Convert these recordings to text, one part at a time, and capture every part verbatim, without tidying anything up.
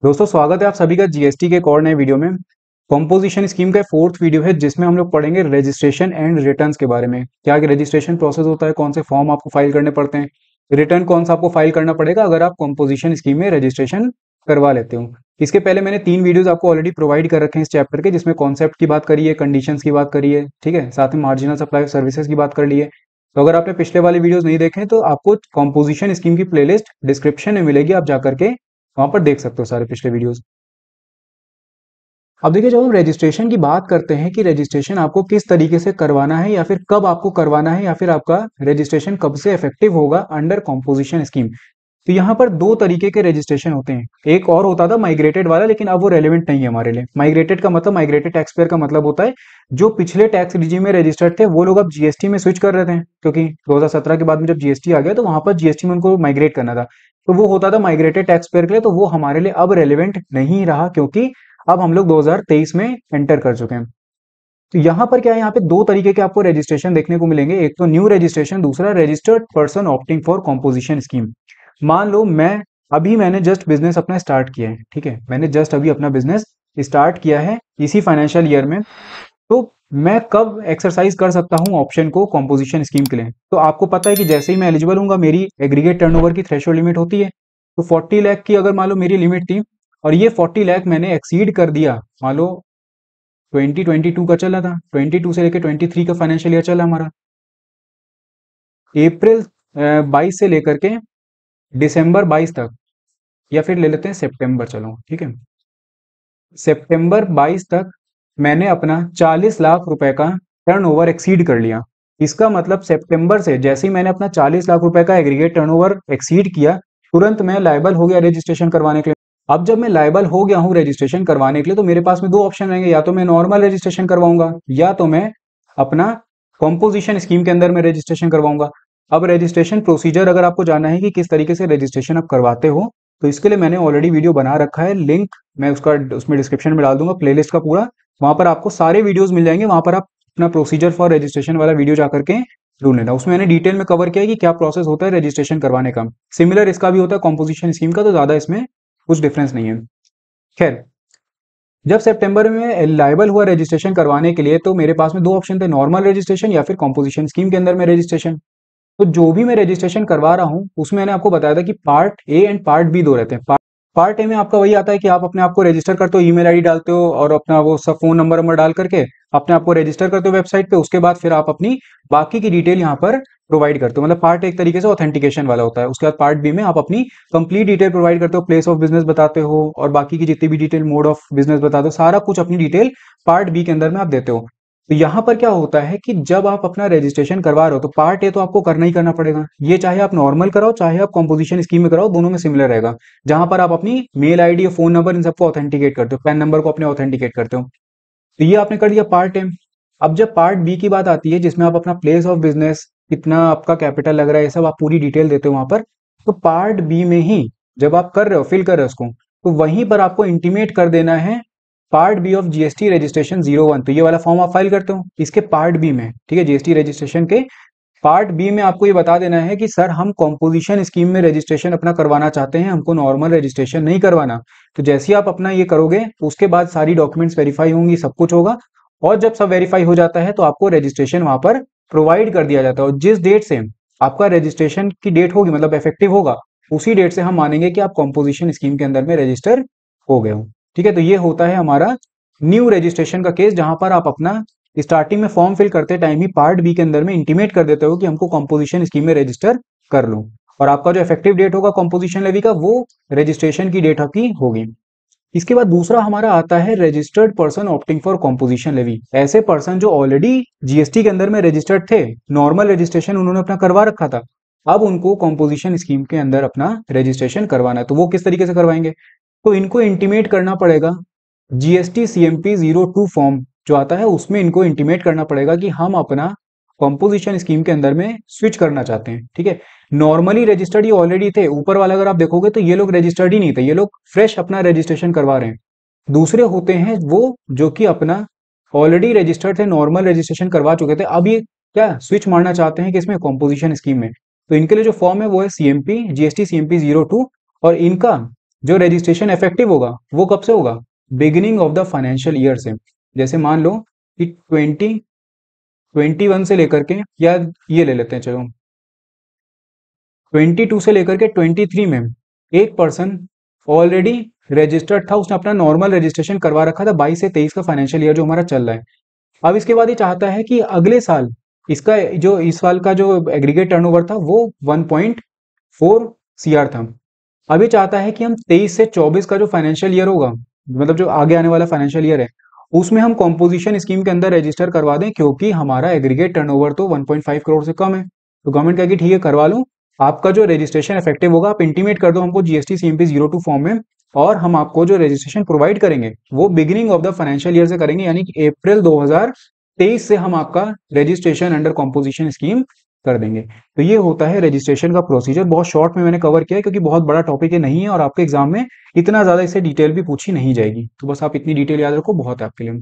दोस्तों स्वागत है आप सभी का जीएसटी के एक और नए वीडियो में। कॉम्पोजिशन स्कीम का फोर्थ वीडियो है जिसमें हम लोग पढ़ेंगे रजिस्ट्रेशन एंड रिटर्न्स के बारे में। क्या रजिस्ट्रेशन प्रोसेस होता है, कौन से फॉर्म आपको फाइल करने पड़ते हैं, रिटर्न कौन सा आपको फाइल करना पड़ेगा अगर आप कॉम्पोजिशन स्कीम में रजिस्ट्रेशन करवा लेते हो। इसके पहले मैंने तीन वीडियोस आपको ऑलरेडी प्रोवाइड कर रखे हैं इस चैप्टर के, जिसमें कॉन्सेप्ट की बात करी है, कंडीशंस की बात करी है, ठीक है, साथ में मार्जिनल सप्लाई सर्विसेज की बात कर ली है। तो अगर आपने पिछले वाले वीडियोस नहीं देखे तो आपको कॉम्पोजिशन स्कीम की प्लेलिस्ट डिस्क्रिप्शन में मिलेगी, आप जाकर के वहां पर देख सकते हो सारे पिछले वीडियोस। अब देखिए, जब हम रजिस्ट्रेशन की बात करते हैं कि रजिस्ट्रेशन आपको किस तरीके से करवाना है या फिर कब आपको करवाना है या फिर आपका रजिस्ट्रेशन कब से इफेक्टिव होगा अंडर कॉम्पोजिशन स्कीम, तो यहाँ पर दो तरीके के रजिस्ट्रेशन होते हैं। एक और होता था माइग्रेटेड वाला, लेकिन अब वो रेलेवेंट नहीं है हमारे लिए। माइग्रेटेड का मतलब, माइग्रेटेड टैक्स पेयर का मतलब होता है जो पिछले टैक्स रिजीम में रजिस्टर्ड थे वो लोग अब जीएसटी में स्विच कर रहे थे, क्योंकि दो हज़ार सत्रह के बाद में जब जीएसटी आ गया तो वहां पर जीएसटी में उनको माइग्रेट करना था, तो वो होता था माइग्रेटेड टैक्स पेयर के लिए। तो वो हमारे लिए अब रेलिवेंट नहीं रहा, क्योंकि अब हम लोग दो हज़ार तेईस में एंटर कर चुके हैं। तो यहाँ पर क्या है, यहाँ पे दो तरीके के आपको रजिस्ट्रेशन देखने को मिलेंगे। एक तो न्यू रजिस्ट्रेशन, दूसरा registered person opting for composition scheme. मान लो मैं अभी मैंने जस्ट बिजनेस अपना स्टार्ट किया है, ठीक है, मैंने जस्ट अभी अपना बिजनेस स्टार्ट किया है इसी फाइनेंशियल ईयर में, तो मैं कब एक्सरसाइज कर सकता हूँ ऑप्शन को कॉम्पोजिशन स्कीम के लिए। तो आपको पता है कि जैसे ही मैं एलिजिबल हूँ, मेरी एग्रीगेट टर्नओवर की थ्रेशोल्ड लिमिट होती है, तो चालीस लाख की अगर मान लो मेरी लिमिट थी और ये चालीस लाख मैंने एक्सीड कर दिया, मान लो ट्वेंटी ट्वेंटी टू का चला था, बाईस से लेकर तेईस का फाइनेंशियल ईयर चला हमारा, अप्रैल बाईस से लेकर के दिसंबर बाईस तक, या फिर ले लेते हैं सितंबर, चलो ठीक है, सितंबर बाईस तक मैंने अपना चालीस लाख रुपए का टर्नओवर एक्सीड कर लिया। इसका मतलब सितंबर से जैसे ही मैंने अपना चालीस लाख रुपए का एग्रीगेट टर्नओवर एक्सीड किया, तुरंत मैं लायबल हो गया रजिस्ट्रेशन करवाने के लिए। अब जब मैं लायबल हो गया हूं रजिस्ट्रेशन करवाने के लिए, तो मेरे पास में दो ऑप्शन रहेंगे, या तो मैं नॉर्मल रजिस्ट्रेशन करवाऊंगा या तो मैं अपना कॉम्पोजिशन स्कीम के अंदर में रजिस्ट्रेशन करवाऊंगा। अब रजिस्ट्रेशन प्रोसीजर अगर आपको जानना है कि किस तरीके से रजिस्ट्रेशन आप करवाते हो, तो इसके लिए मैंने ऑलरेडी वीडियो बना रखा है, लिंक मैं उसका उसमें डिस्क्रिप्शन में डाल दूंगा, प्लेलिस्ट का पूरा, वहां पर आपको सारे वीडियोस मिल जाएंगे। वहां पर आप अपना प्रोसीजर फॉर रजिस्ट्रेशन वाला वीडियो जाकर के ढूंढ लेना, उसमें मैंने डिटेल में कवर किया है कि क्या प्रोसेस होता है रजिस्ट्रेशन करवाने का। सिमिलर इसका भी होता है कॉम्पोजिशन स्कीम का, तो ज्यादा इसमें कुछ डिफरेंस नहीं है। खैर, जब सितंबर में लायबल हुआ रजिस्ट्रेशन करवाने के लिए, तो मेरे पास में दो ऑप्शन थे, नॉर्मल रजिस्ट्रेशन या फिर कॉम्पोजिशन स्कीम के अंदर में रजिस्ट्रेशन। तो जो भी मैं रजिस्ट्रेशन करवा रहा हूं उसमें मैंने आपको बताया था कि part A and part B दो रहते हैं। पार्ट ए में आपका वही आता है कि आप अपने आप को रजिस्टर करते हो, ईमेल आईडी डालते हो और अपना वो सब फोन नंबर नंबर डाल करके अपने आप को रजिस्टर करते हो वेबसाइट पे। उसके बाद फिर आप अपनी बाकी की डिटेल यहाँ पर प्रोवाइड करते हो, मतलब पार्ट एक तरीके से ऑथेंटिकेशन वाला होता है। उसके बाद पार्ट बी में आप अपनी कंप्लीट डिटेल प्रोवाइड करते हो, प्लेस ऑफ बिजनेस बताते हो और बाकी की जितनी भी डिटेल, मोड ऑफ बिजनेस बताते हो, सारा कुछ अपनी डिटेल पार्ट बी के अंदर में आप देते हो। तो यहाँ पर क्या होता है कि जब आप अपना रजिस्ट्रेशन करवा रहे हो तो पार्ट ए तो आपको करना ही करना पड़ेगा, ये चाहे आप नॉर्मल कराओ चाहे आप कॉम्पोजिशन स्कीम में कराओ, दोनों में सिमिलर रहेगा, जहां पर आप अपनी मेल आईडी और फोन नंबर इन सबको ऑथेंटिकेट करते हो, पैन नंबर को अपने ऑथेंटिकेट करते हो। तो ये आपने कर दिया पार्ट ए। अब जब पार्ट बी की बात आती है, जिसमें आप अपना प्लेस ऑफ बिजनेस, कितना आपका कैपिटल लग रहा है, ये सब आप पूरी डिटेल देते हो वहां पर, तो पार्ट बी में ही जब आप कर रहे हो, फिल कर रहे हो उसको, तो वहीं पर आपको इंटीमेट कर देना है part B of GST registration zero one. तो ये वाला फॉर्म आप फाइल करते हो इसके पार्ट बी में, ठीक है, जीएसटी रजिस्ट्रेशन के पार्ट बी में आपको ये बता देना है कि सर हम कॉम्पोजिशन स्कीम में रजिस्ट्रेशन अपना करवाना चाहते हैं, हमको नॉर्मल रजिस्ट्रेशन नहीं करवाना। तो जैसे ही आप अपना ये करोगे उसके बाद सारी डॉक्यूमेंट्स वेरीफाई होंगी, सब कुछ होगा, और जब सब वेरीफाई हो जाता है तो आपको रजिस्ट्रेशन वहां पर प्रोवाइड कर दिया जाता है। और जिस डेट से आपका रजिस्ट्रेशन की डेट होगी, मतलब इफेक्टिव होगा, उसी डेट से हम मानेंगे कि आप कॉम्पोजिशन स्कीम के अंदर में रजिस्टर हो गए हो, ठीक है। तो ये होता है हमारा न्यू रजिस्ट्रेशन का केस, जहां पर आप अपना स्टार्टिंग में फॉर्म फिल करते टाइम ही पार्ट बी के अंदर में इंटीमेट कर देते हो कि हमको कॉम्पोजिशन स्कीम में रजिस्टर कर लो, और आपका जो इफेक्टिव डेट होगा कॉम्पोजिशन लेवी का, वो रजिस्ट्रेशन की डेट आपकी होगी। इसके बाद दूसरा हमारा आता है registered person opting for composition levy. ऐसे पर्सन जो ऑलरेडी जीएसटी के अंदर में रजिस्टर्ड थे, नॉर्मल रजिस्ट्रेशन उन्होंने अपना करवा रखा था, अब उनको कॉम्पोजिशन स्कीम के अंदर अपना रजिस्ट्रेशन करवाना है। तो वो किस तरीके से करवाएंगे, तो इनको इंटीमेट करना पड़ेगा GST CMP zero two form जो आता है, उसमें इनको इंटीमेट करना पड़ेगा कि हम अपना कॉम्पोजिशन स्कीम के अंदर में स्विच करना चाहते हैं, ठीक है। नॉर्मली रजिस्टर्ड ये ऑलरेडी थे, ऊपर वाला अगर आप देखोगे तो ये लोग रजिस्टर्ड ही नहीं थे, ये लोग फ्रेश अपना रजिस्ट्रेशन करवा रहे हैं। दूसरे होते हैं वो जो कि अपना ऑलरेडी रजिस्टर्ड थे, नॉर्मल रजिस्ट्रेशन करवा चुके थे, अब ये क्या स्विच मारना चाहते हैं किसमें, कॉम्पोजिशन स्कीम में। तो इनके लिए जो फॉर्म है वो है CMP GST CMP zero two, और इनका जो रजिस्ट्रेशन इफेक्टिव होगा वो कब से होगा, beginning of the financial year से। जैसे मान लो कि ट्वेंटी ट्वेंटी वन से लेकर के, या ये ले लेते हैं चलो, ट्वेंटी टू से लेकर के ट्वेंटी थ्री में एक पर्सन ऑलरेडी रजिस्टर्ड था, उसने अपना नॉर्मल रजिस्ट्रेशन करवा रखा था बाईस से तेईस का फाइनेंशियल ईयर जो हमारा चल रहा है। अब इसके बाद ये चाहता है कि अगले साल इसका जो इस साल का जो एग्रीगेट टर्नओवर था वो वन पॉइंट फोर सीआर था। अब ये चाहता है कि हम तेईस से चौबीस का जो फाइनेंशियल ईयर होगा, मतलब जो आगे आने वाला फाइनेंशियल ईयर है, उसमें हम कॉम्पोजिशन स्कीम के अंदर रजिस्टर करवा दें, क्योंकि हमारा एग्रीगेट टर्नओवर तो वन पॉइंट फाइव करोड़ से कम है। तो गवर्नमेंट कहेगी ठीक है करवा लो, आपका जो रजिस्ट्रेशन इफेक्टिव होगा आप इंटीमेट कर दो हमको GST CMP zero two form में, और हम आपको जो रजिस्ट्रेशन प्रोवाइड करेंगे वो beginning of the financial year से करेंगे, यानी कि अप्रैल दो हज़ार तेईस से हम आपका रजिस्ट्रेशन अंडर कॉम्पोजिशन स्कीम कर देंगे। तो ये होता है रजिस्ट्रेशन का प्रोसीजर। बहुत शॉर्ट में मैंने कवर किया है क्योंकि बहुत बड़ा टॉपिक है नहीं है, और आपके एग्जाम में इतना ज्यादा इससे डिटेल भी पूछी नहीं जाएगी, तो बस आप इतनी डिटेल याद रखो, बहुत है आपके लिए।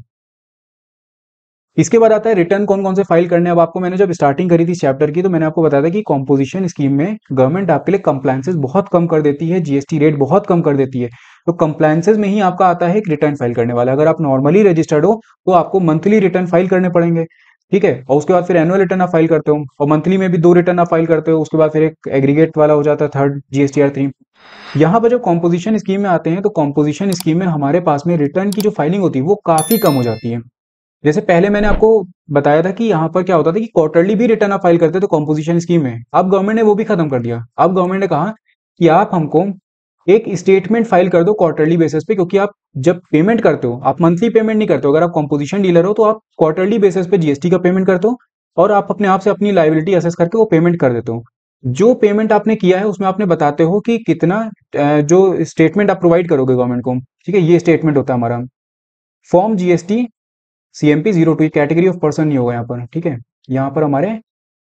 इसके बाद आता है रिटर्न कौन कौन से फाइल करने हैं। अब आपको मैंने जब स्टार्टिंग करी थी चैप्टर की तो मैंने आपको बताया था कि कॉम्पोजिशन स्कीम में गवर्नमेंट आपके लिए कंप्लायंसेस बहुत कम कर देती है, जीएसटी रेट बहुत कम कर देती है। तो कंप्लायंसेस में ही आपका आता है एक रिटर्न फाइल करने वाला। अगर आप नॉर्मली रजिस्टर्ड हो तो आपको मंथली रिटर्न फाइल करने पड़ेंगे, ठीक है, और उसके बाद फिर एनुअल रिटर्न आप फाइल करते हो, और मंथली में भी दो रिटर्न आप फाइल करते हो, उसके बाद फिर एक एग्रीगेट वाला हो जाता है थर्ड जीएसटीआर थ्री। यहाँ पर जब कॉम्पोजिशन स्कीम में आते हैं तो कॉम्पोजिशन स्कीम में हमारे पास में रिटर्न की जो फाइलिंग होती है वो काफी कम हो जाती है। जैसे पहले मैंने आपको बताया था कि यहाँ पर क्या होता था कि क्वार्टरली भी रिटर्न आप फाइल करते थे कॉम्पोजिशन स्कीम में। अब गवर्नमेंट ने वो भी खत्म कर दिया। अब गवर्नमेंट ने कहा कि आप हमको एक स्टेटमेंट फाइल कर दो क्वार्टरली बेसिस पे, क्योंकि आप जब पेमेंट करते हो आप मंथली पेमेंट नहीं करते हो। अगर आप कॉम्पोजिशन डीलर हो तो आप क्वार्टरली बेसिस पे जीएसटी का पेमेंट करते हो, और आप अपने आप से अपनी लाइबिलिटी असेस करके वो पेमेंट कर देते हो। जो पेमेंट आपने किया है उसमें आपने बताते हो कि कितना, अ, जो स्टेटमेंट आप प्रोवाइड करोगे गवर्नमेंट को, ठीक है, ये स्टेटमेंट होता है हमारा form GST CMP zero two. Category of person नहीं होगा यहाँ पर, ठीक है, यहाँ पर हमारे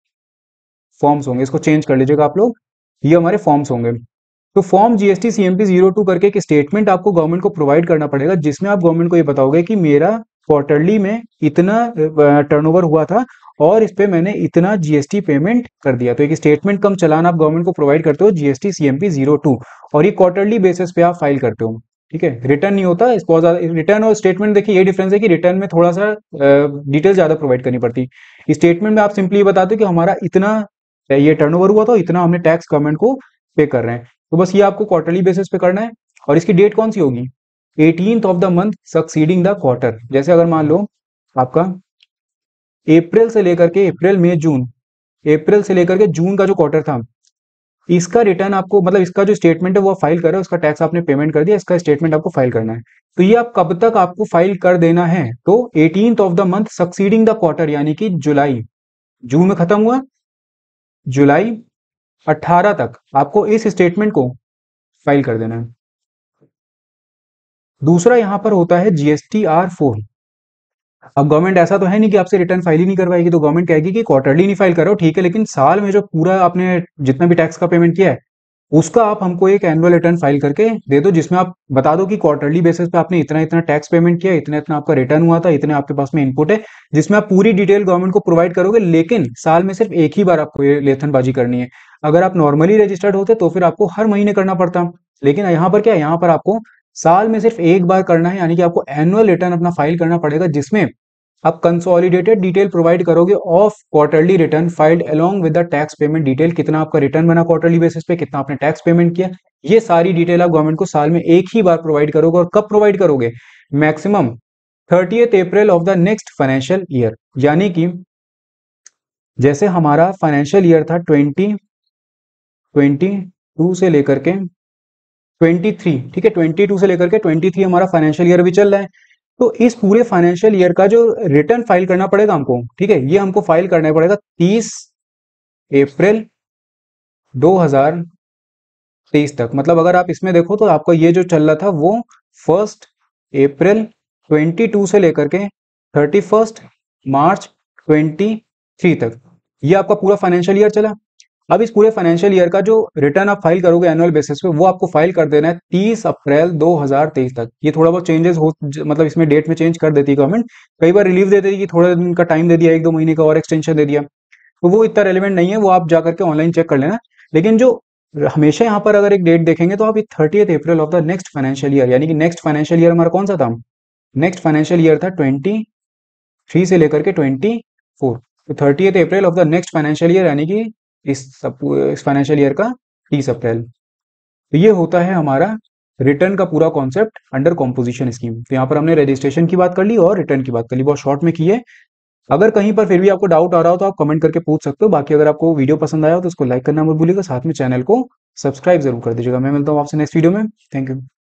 फॉर्म्स होंगे, इसको चेंज कर लीजिएगा आप लोग, ये हमारे फॉर्म्स होंगे। तो form GST CMP zero two करके एक स्टेटमेंट आपको गवर्नमेंट को प्रोवाइड करना पड़ेगा, जिसमें आप गवर्नमेंट को ये बताओगे कि मेरा क्वार्टरली में इतना टर्नओवर हुआ था और इस पे मैंने इतना जीएसटी पेमेंट कर दिया। तो एक स्टेटमेंट कम चालान आप गवर्नमेंट को प्रोवाइड करते हो जीएसटी सीएमपी जीरो टू, और ये क्वार्टरली बेसिस पे आप फाइल करते हो, ठीक है। रिटर्न नहीं होता, इसको रिटर्न और स्टेटमेंट देखिए ये डिफरेंस है कि रिटर्न में थोड़ा सा डिटेल ज्यादा प्रोवाइड करनी पड़ती। स्टेटमेंट में आप सिंपली बताते हो कि हमारा इतना ये टर्नओवर हुआ था, इतना हमने टैक्स गवर्नमेंट को पे कर रहे हैं। तो बस ये आपको क्वार्टरली बेसिस पे करना है। और इसकी डेट कौन सी होगी, eighteenth of the month succeeding the quarter. जैसे अगर मान लो आपका अप्रैल से लेकर के अप्रैल मई जून, अप्रैल से लेकर के जून का जो क्वार्टर था, इसका रिटर्न आपको, मतलब इसका जो स्टेटमेंट है वो फाइल कर रहे हो, उसका टैक्स आपने पेमेंट कर दिया, इसका स्टेटमेंट आपको फाइल करना है। तो ये आप कब तक आपको फाइल कर देना है, तो eighteenth of the month succeeding the quarter, यानी कि जुलाई, जून में खत्म हुआ, जुलाई अठारह तक आपको इस स्टेटमेंट को फाइल कर देना है। दूसरा यहां पर होता है जीएसटी आर फोर। अब गवर्नमेंट ऐसा तो है नहीं कि आपसे रिटर्न फाइल ही नहीं करवाएगी, तो गवर्नमेंट कहेगी कि क्वार्टरली नहीं फाइल करो, ठीक है, लेकिन साल में जो पूरा आपने जितना भी टैक्स का पेमेंट किया है उसका आप हमको एक एनुअल रिटर्न फाइल करके दे दो, जिसमें आप बता दो कि क्वार्टरली बेसिस पे आपने इतना इतना टैक्स पेमेंट किया, इतना इतना आपका रिटर्न हुआ था, इतने आपके पास में इनपुट है, जिसमें आप पूरी डिटेल गवर्नमेंट को प्रोवाइड करोगे। लेकिन साल में सिर्फ एक ही बार आपको ये लेथनबाजी करनी है। अगर आप नॉर्मली रजिस्टर्ड होते तो फिर आपको हर महीने करना पड़ता, लेकिन यहाँ पर क्या है, यहाँ पर आपको साल में सिर्फ एक बार करना है, यानी कि आपको एनुअल रिटर्न अपना फाइल करना पड़ेगा, जिसमें आप कंसोलिडेटेड डिटेल प्रोवाइड करोगे of quarterly return filed along with the tax payment detail. कितना आपका रिटर्न बना क्वार्टरली बेसिस पे, कितना आपने टैक्स पेमेंट किया, ये सारी डिटेल आप गवर्नमेंट को साल में एक ही बार प्रोवाइड करोगे। और कब प्रोवाइड करोगे, maximum thirtieth April of the next financial year. यानी कि जैसे हमारा फाइनेंशियल ईयर था ट्वेंटी ट्वेंटी टू से लेकर के ट्वेंटी थ्री, ठीक है, ट्वेंटी टू से लेकर के ट्वेंटी थ्री हमारा फाइनेंशियल ईयर भी चल रहा है। तो इस पूरे फाइनेंशियल ईयर का जो रिटर्न फाइल करना पड़ेगा हमको, ठीक है, ये हमको फाइल करना पड़ेगा तीस अप्रैल दो हज़ार तेईस तक। मतलब अगर आप इसमें देखो तो आपका ये जो चल रहा था वो फर्स्ट अप्रैल ट्वेंटी टू से लेकर के thirty first March twenty three तक, ये आपका पूरा फाइनेंशियल ईयर चला। अब इस पूरे फाइनेंशियल ईयर का जो रिटर्न आप फाइल करोगे एनुअल बेसिस पे, वो आपको फाइल कर देना है तीस अप्रैल दो हज़ार तेईस तक। ये थोड़ा बहुत चेंजेस हो, मतलब इसमें डेट में चेंज कर देती है गवर्नमेंट, कई बार रिलीफ दे देती है कि थोड़े दिन का टाइम दे दिया, एक दो महीने का और एक्सटेंशन दे दिया, तो वो इतना रेलिवेंट नहीं है, वो आप जाकर के ऑनलाइन चेक कर लेना। लेकिन जो हमेशा यहाँ पर अगर एक डेट देखेंगे तो आप thirtieth April of the next financial year, यानी कि नेक्स्ट फाइनेंशियल ईयर हमारा कौन सा था, नेक्स्ट फाइनेंशियल ईयर था ट्वेंटी थ्री से लेकर के ट्वेंटी फोर, तो thirtieth April of the next financial year, यानी कि इस इस फाइनेंशियल ईयर का तीस अप्रैल। तो ये होता है हमारा रिटर्न का पूरा कॉन्सेप्ट अंडर कॉम्पोजिशन स्कीम। तो यहाँ पर हमने रजिस्ट्रेशन की बात कर ली और रिटर्न की बात कर ली, बहुत शॉर्ट में की है। अगर कहीं पर फिर भी आपको डाउट आ रहा हो तो आप कमेंट करके पूछ सकते हो। बाकी अगर आपको वीडियो पसंद आया हो तो उसको लाइक करना मत भूलिएगा, साथ में चैनल को सब्सक्राइब जरूर कर दीजिएगा। मैं मिलता हूँ आपसे नेक्स्ट वीडियो में। Thank you.